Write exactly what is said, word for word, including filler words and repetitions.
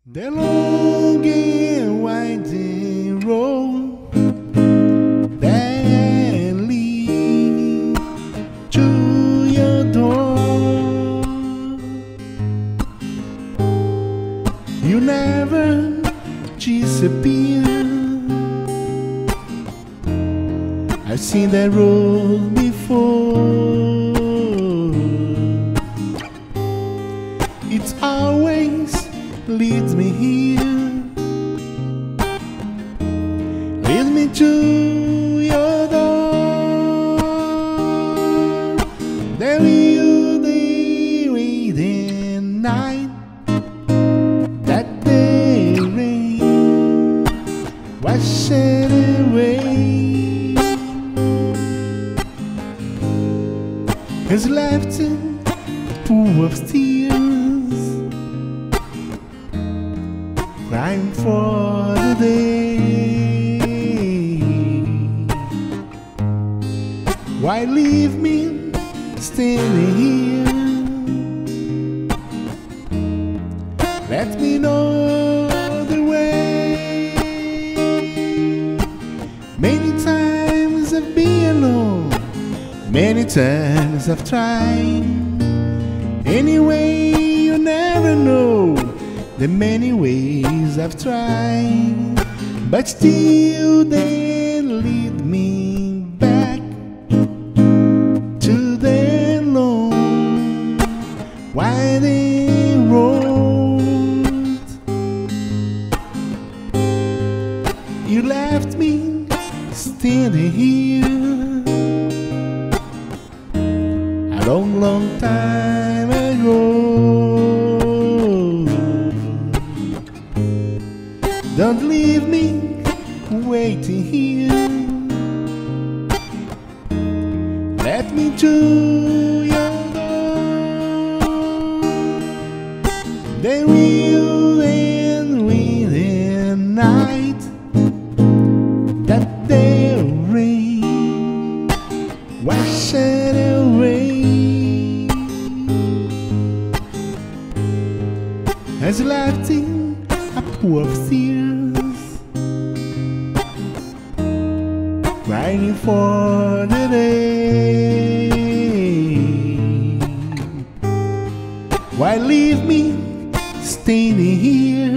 The long and winding road that leads to your door, you never disappear. I've seen that road before. It's always leads me here, leads me to your door. There you day, waiting night, that day rain washed away, has left a pool of tears, crying for the day. Why leave me standing here? Let me know the way. Many times I've been alone, many times I've tried. Anyway, you never know the many ways I've tried, but still they lead me back to the long winding road. You left me standing here a long, long time ago. Don't leave me waiting here. Let me to your door. Then we'll end with the night, that the rain washed away, has left in a pool of tears, crying for the day. Why leave me standing here?